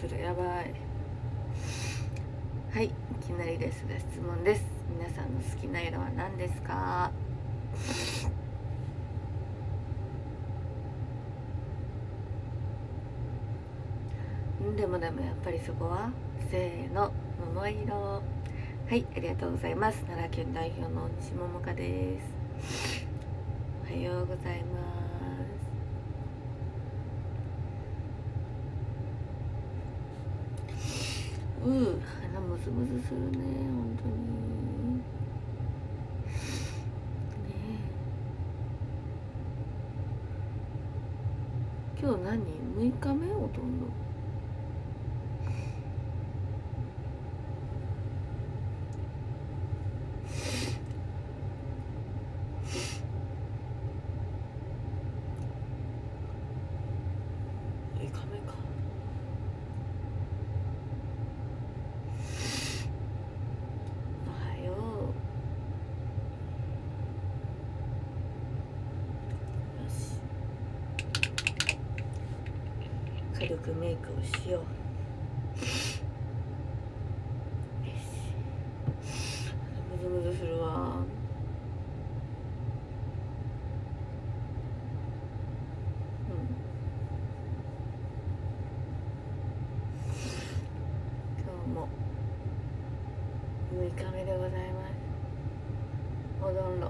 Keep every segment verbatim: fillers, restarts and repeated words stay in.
する。やばい。はい、いきなりですが質問です。皆さんの好きな色は何ですか？でもでもやっぱりそこはせーの、桃色。はい、ありがとうございます。奈良県代表の西桃香です。おはようございます。うー、鼻ムズムズするね、本当にね。え今日何むいかめほとんど。むいかめか。おはよう。よし、軽くメイクをしよう。ムズムズするわ。むいかめでございます。おどんろ。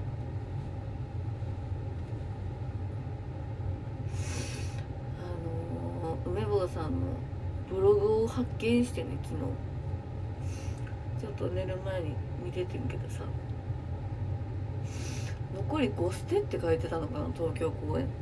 あのー、梅坊さんのブログを発見してね、昨日ちょっと寝る前に見ててんけどさ、残りごステって書いてたのかな、東京公演。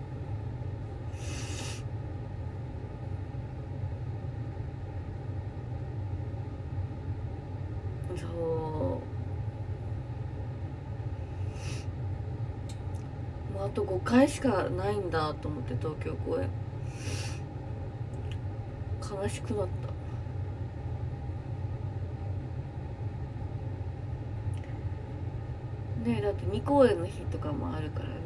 そう、あとごかいしかないんだと思って、東京公演悲しくなった。ねえ、だってに公演の日とかもあるからね。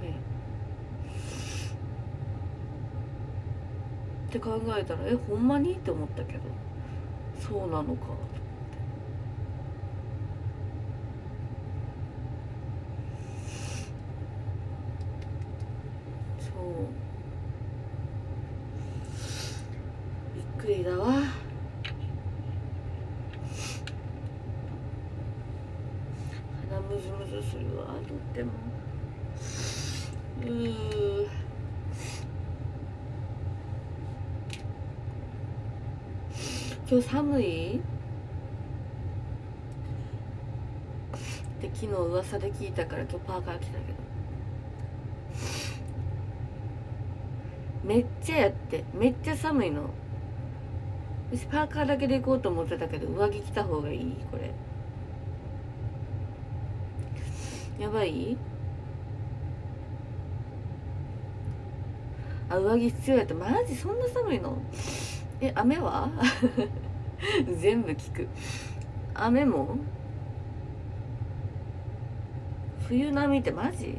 って考えたら、え、ほんまにって思ったけど、そうなのか。そうびっくりだわ。鼻ムズムズするわ、とっても。うー今日寒いって昨日噂で聞いたから今日パーカー着たけど、めっちゃやって、めっちゃ寒いの。私パーカーだけで行こうと思ってたけど、上着着た方がいい？これやばい？あ、上着必要やった。マジそんな寒いの？え、雨は？全部聞く。雨も？冬並みってマジ？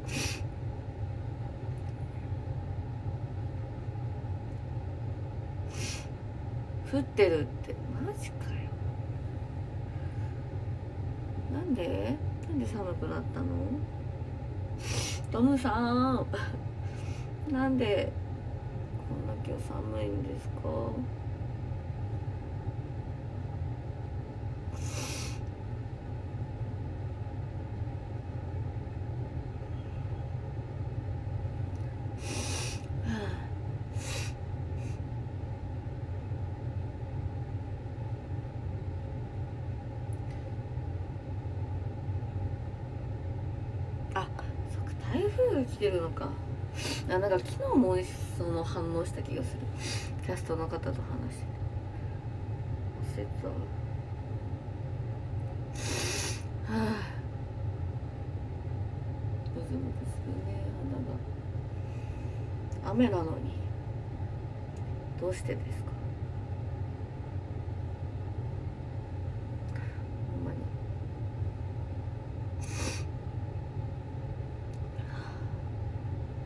降ってるって、マジかよ。なんでなんで寒くなったの？トムさんなんでこんな今日寒いんですか？あ、そっか、台風が来てるのか。あ、なんか昨日もその反応した気がする。キャストの方と話してて忘れてたわ。はあ、ムズムズするね、鼻が。雨なのにどうしてですか？ほんまに。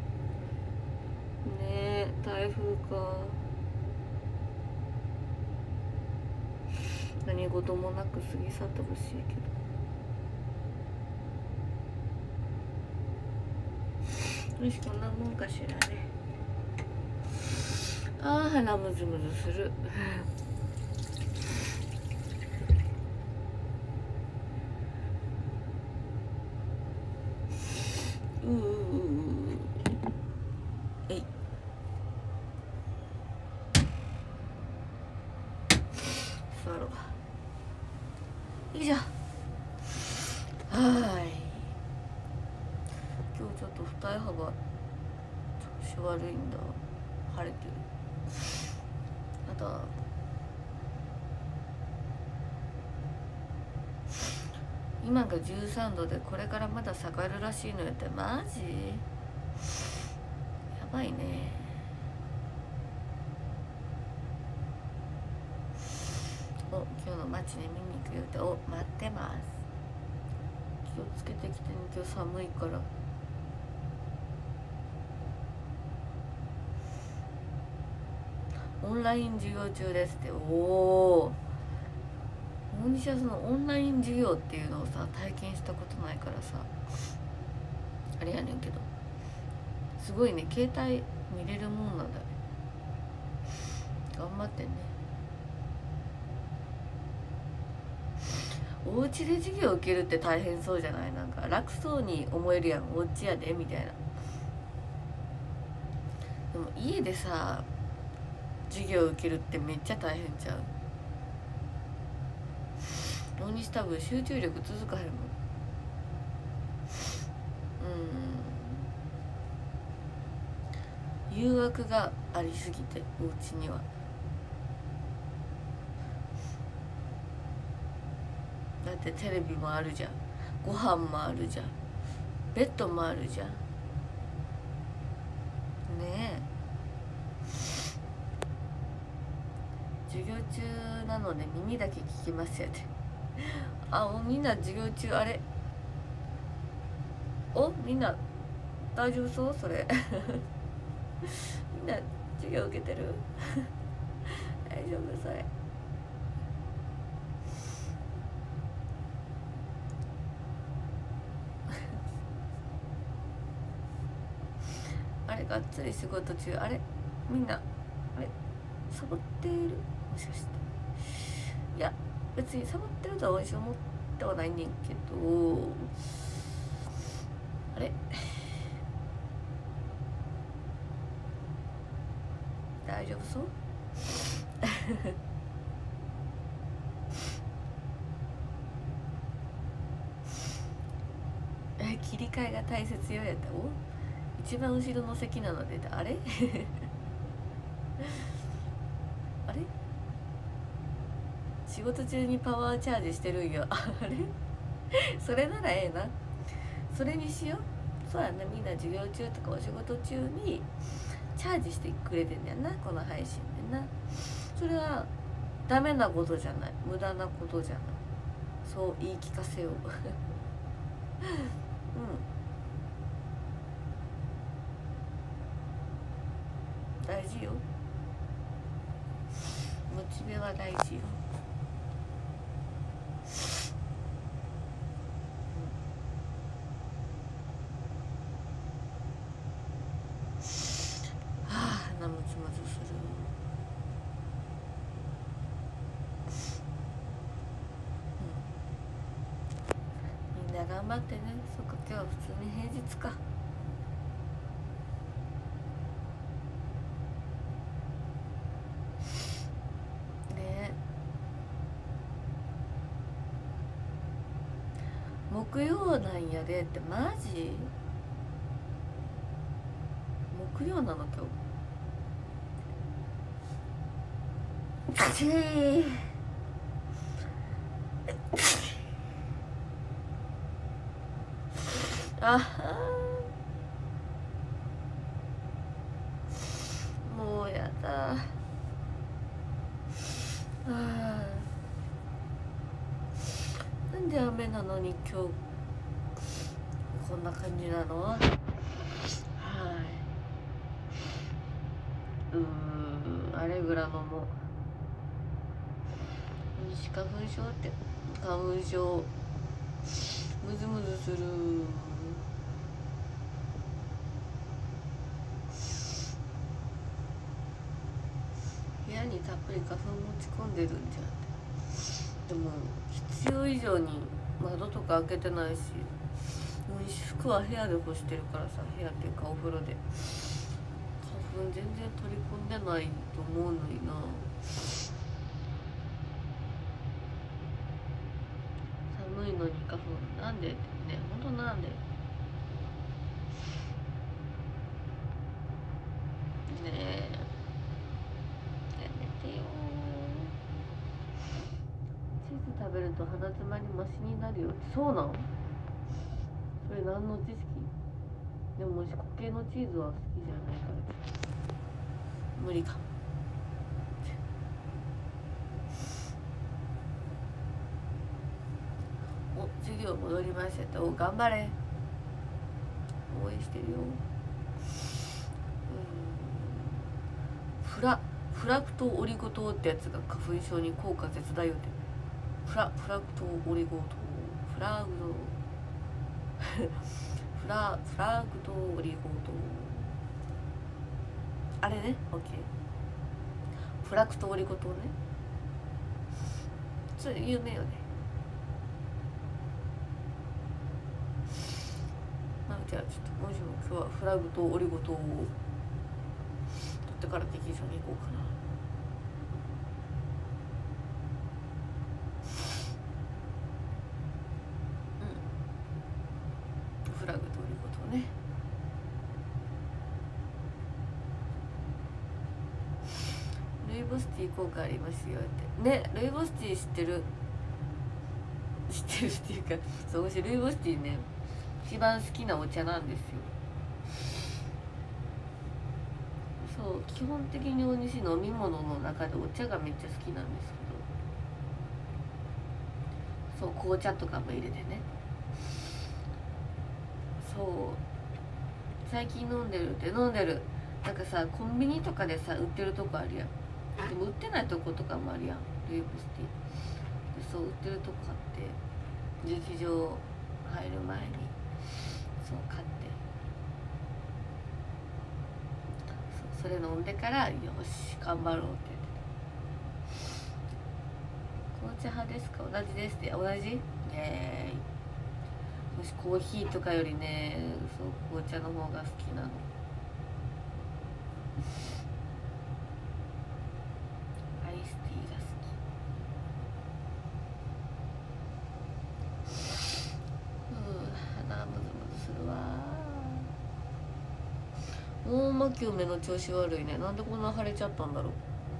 ねえ、台風か。 何事もなく過ぎ去ってほしいけど、よし、こんなもんかしらね。ああ、鼻ムズムズする。ううううえい。座ろう。よいしょ。はーい。今日ちょっと二重幅調子悪いんだ。晴れてる。あと今がじゅうさんどで、これからまだ下がるらしいのよって。マジやばいね。お、今日の街に見に行くよって。お、待ってます。気をつけてきてね、今日寒いから。オンライン授業中ですって。おお、大西はそのオンライン授業っていうのをさ、体験したことないからさあれやねんけど、すごいね、携帯見れるもんなんだね。頑張ってね。お家で授業受けるって大変そうじゃない？なんか楽そうに思えるやん、お家やでみたいな。でも家でさ授業受けるってめっちゃ大変ちゃう？大西多分集中力続かへんもん。うん、誘惑がありすぎて、お家には。だってテレビもあるじゃん、ご飯もあるじゃん、ベッドもあるじゃんねえ。授業中なので耳だけ聞きますよってあ、もうみんな授業中。あれ、お、みんな大丈夫そう？それみんな授業受けてる大丈夫それあれ、がっつり仕事中。あれ、みんなあれサボっている？もしかして。いや、別にサボってるとは私は思ってはないねんけど、あれ大丈夫そう切り替えが大切よやった。お、一番後ろの席なので、あれあれ、仕事中にパワーチャージしてるんよあれそれならええな、それにしよう。そうやな、みんな授業中とかお仕事中にチャージしてくれてんだよな、この配信でな。それはダメなことじゃない、無駄なことじゃない、そう言い聞かせよううん大事よ、モチベは大事よ。はあ、鼻ムズムズする。みんな頑張ってね。そっか、今日は普通に平日か。木曜なんやでって。マジ木曜なの今日。ちーあもうやだ。あなんで雨なのに今日こんな感じなの？はい、うーん、アレグラのも花粉症って花粉症ムズムズする。部屋にたっぷり花粉持ち込んでるんじゃん。でも必要以上に窓とか開けてないし、服は部屋で干してるからさ、部屋っていうかお風呂で花粉全然取り込んでないと思うのにな。寒いのに花粉なんでってね、本当なんでねえ、やめてよ。チーズ食べると鼻詰まりマシになるよ。そうなの？それ何の知識？でももし固形のチーズは好きじゃないから無理か。お、授業戻りました。お、頑張れ。応援してるよ。うん、フラフラクトオリゴ糖ってやつが花粉症に効果絶大よって。フラフラクトオリゴ糖、フラグドフラフラグトオリゴ糖、あれね、オッケー。フラクトオリゴ糖ね、それ有名よね。まあ、じゃあちょっともしも今日はフラグトオリゴ糖を取ってから劇場に行こうかな。うん、フラグトオリゴ糖ね。ルイボスティー効果ありますよってね。ルイボスティー知ってる知ってるっていうか、そう、私ルイボスティーね一番好きなお茶なんですよ。そう、基本的に大西飲み物の中でお茶がめっちゃ好きなんですけど、そう紅茶とかも入れてね。そう最近飲んでるって飲んでる。なんかさ、コンビニとかでさ売ってるとこあるやん。でも売ってないとことかもあるやん、ルイボスティーで。そう売ってるとこ買って劇場入る前にそう買って、そ, それ飲んでからよし頑張ろうって言ってた。紅茶派ですか？同じですって。同じ？イエーイ。もしコーヒーとかよりね、そう紅茶の方が好きなの。大間京目の調子悪いね。なんでこんな腫れちゃったんだろう。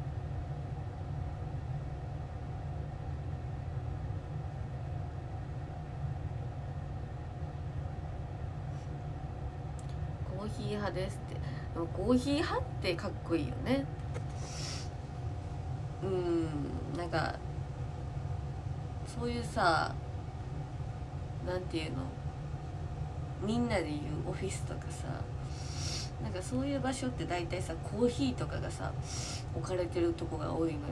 コーヒー派ですって。でもコーヒー派ってかっこいいよね。うん、なんかそういうさ、なんていうの、みんなで言うオフィスとかさ、なんかそういう場所って大体さコーヒーとかがさ置かれてるとこが多いのよ。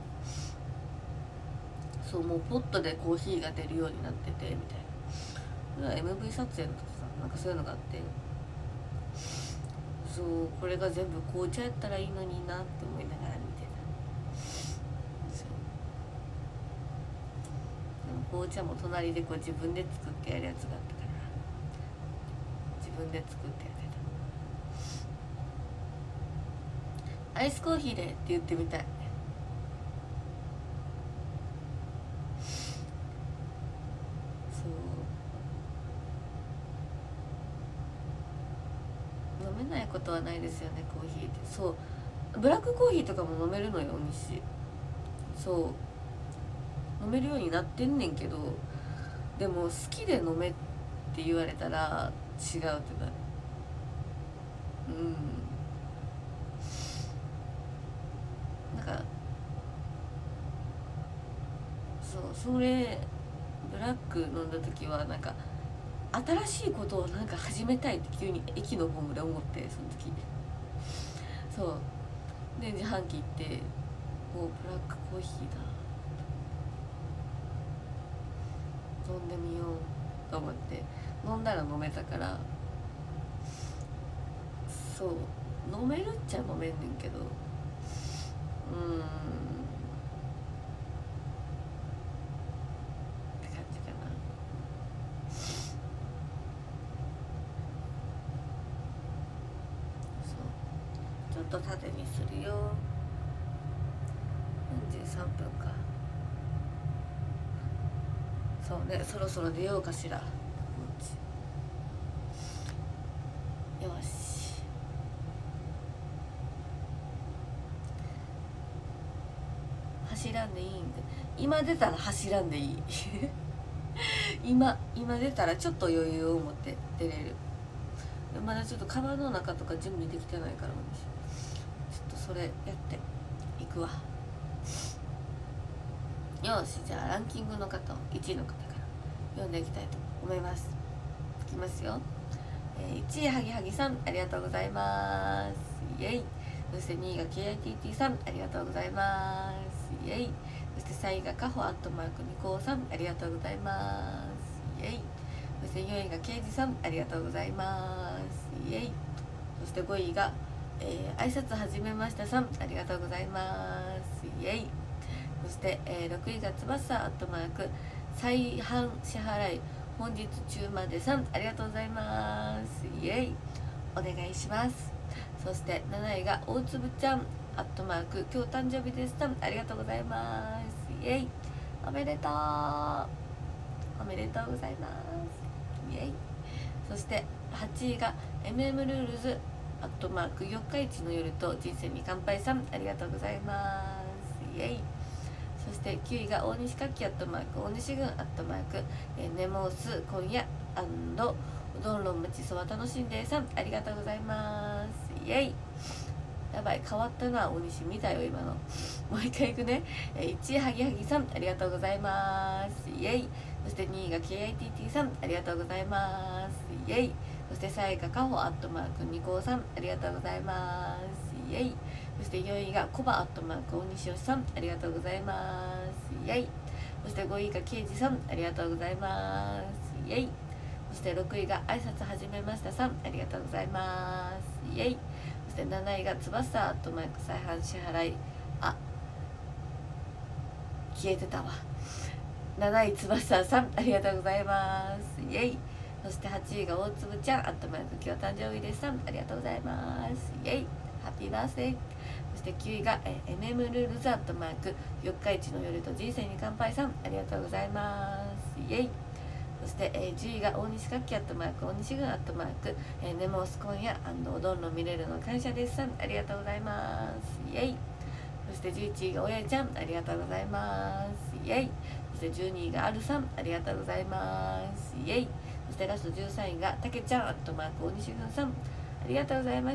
そうもうポットでコーヒーが出るようになっててみたいな。それは エムブイ 撮影の時さ、なんかそういうのがあって、そうこれが全部紅茶やったらいいのになって思いながら見てた。そうでも紅茶も隣でこう自分で作ってやるやつがあったから自分で作ってやってた。アイスコーヒーでって言ってみたい。そう飲めないことはないですよね、コーヒーって。そうブラックコーヒーとかも飲めるのよ、西。そう飲めるようになってんねんけど、でも好きで飲めって言われたら違うってなる。うんなんかそうそれブラック飲んだ時はなんか新しいことをなんか始めたいって急に駅のホームで思って、その時そうで自販機行って、おブラックコーヒーだ。 飲んでみようと思って飲んだら飲めたから、そう飲めるっちゃ飲めんねんけど、うーんって感じかな。そうちょっと縦にするよ。よんじゅうさんぷんか。そうね、そろそろ出ようかしら。よし、走らんでいいんで、今出たら走らんでいい今今出たらちょっと余裕を持って出れる。まだちょっとカバンの中とか準備できてないから、私ちょっとそれやっていくわ。よし、じゃあランキングの方をいちいの方から読んでいきたいと思います。いきますよ。えー、いちいはぎはぎさん、ありがとうございます。イエイ。そしてにいが ケーアイティーティー さん、ありがとうございます。イエイ。そしてさんいがカホアットマークニコさん、ありがとうございます。イエイ。そしてよんいがケイジさん、ありがとうございます。イエイ。そしてごいが、えー、挨拶はじめましたさん、ありがとうございます。イエイ。そして、えー、ろくいがつばさアットマーク再販支払い本日中までさん、ありがとうございます。イエイ、お願いします。そしてなないが大粒ちゃんアットマーク今日誕生日ですさん、ありがとうございます。イエイ、おめでとうおめでとうございます。イエイ。そしてはちいが エムエム ルールズアットマークよっかいちの夜と人生に乾杯さん、ありがとうございます。イエイ。そしてきゅういが大西かきアットマーク大西郡アットマーク、えー、ネモース今夜うどんろんもちそば楽しんでさん、ありがとうございます。イエイ。やばい、変わったな、大西見たよ今の。もう一回いくね。えー、いちいはぎはぎさん、ありがとうございます。イエイ。そしてにいが ケーアイティーティー さん、ありがとうございます。イエイ。そしてさんいがカホアットマークニコさん、ありがとうございます。イエイ。そしてよんいがコバアットマーク大西よしさん、ありがとうございます。イエイ。そしてごいがケイジさん、ありがとうございます。イエイ。そしてろくいが挨拶はじめましたさん、ありがとうございます。イエイ。そしてなないがつばさアットマーク再販支払い、あ、消えてたわ。なないつばささん、ありがとうございます。イエイ。そしてはちいが大粒ちゃんアットマーク今日誕生日ですさん、ありがとうございます。イエイ。ハッピーバースデー。そしてきゅういが エムエム ルールズアットマークよっかいちの夜と人生に乾杯さん、ありがとうございます。イエイ。そして、えー、じゅういが大西かきアットマーク大西郡アットマーク、えー、ネモス今夜おどんろ見れるの感謝ですさん、ありがとうございます。イエイ。そしてじゅういちいがおやちゃん、ありがとうございます。イエイ。そしてじゅうにいがあるさん、ありがとうございます。イエイ。そしてラストじゅうさんいがたけちゃんアットマーク大西郡さん、ありがとうございました。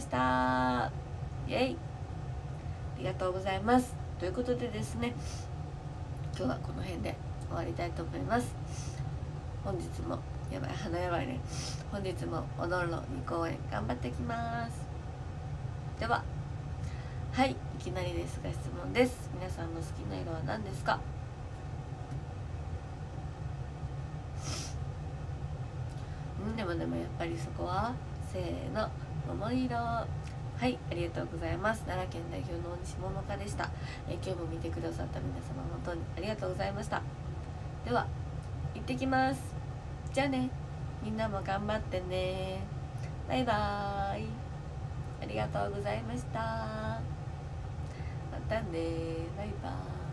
イエイ。ありがとうございます。ということでですね、今日はこの辺で終わりたいと思います。本日もやばい、鼻やばいね。本日もおどんろに公演頑張ってきます。では、はい、いきなりですが質問です。皆さんの好きな色は何ですか？んでもでもやっぱりそこはせーの、桃色。はい、ありがとうございます。奈良県代表の大西桃香でした。えー、今日も見てくださった皆様本当にありがとうございました。では行ってきます。じゃあね、みんなも頑張ってね。バイバーイ。ありがとうございました。またね、バイバーイ。